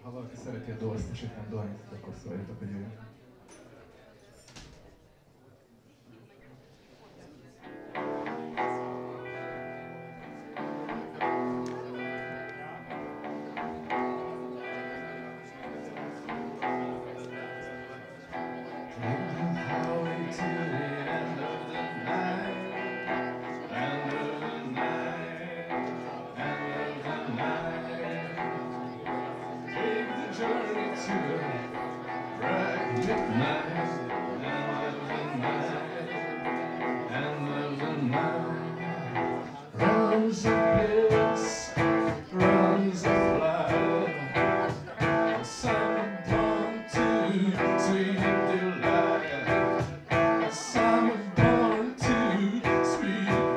Ha valaki szereti a Doors-t, és éppen dohányzik, akkor szóljatok, hogy jöjjön. Runs of bliss, runs of life. Some are born to sweet delight. Some are born to sweet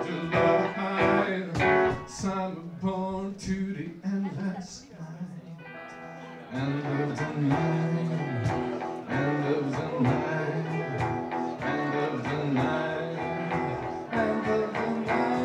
delight. Some are born to the endless night. End of the night, end of the night, end of the night, end of the night.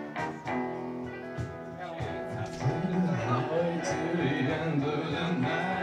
To the end of the night.